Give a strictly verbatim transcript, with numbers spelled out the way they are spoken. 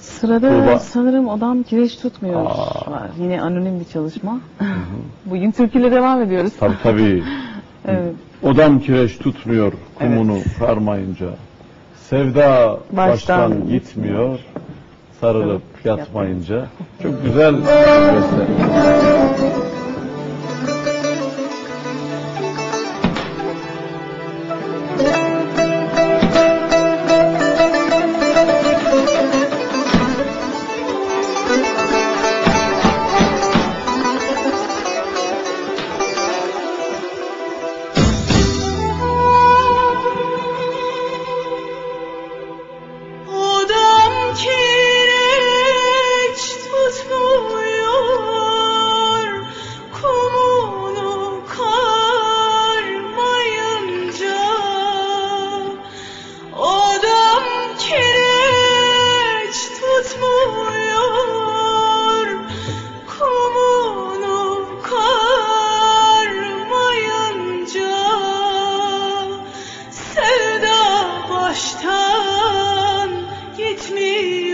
Sırada Tuğba. sanırım Odam Kireç Tutmuyor Aa. var. Yine anonim bir çalışma. Bugün türküyle devam ediyoruz. Tabii tabii. Evet. Odam kireç tutmuyor kumunu sarmayınca. Sevda baştan, Baştan gitmiyor sarılıp Sarılıp yatmayınca. Çok güzel bir beste. Odam kireç tutmuyor, kumunu karmayınca. Odam kireç tutmuyor, kumunu karmayınca. Sevda baştan gitmiyor.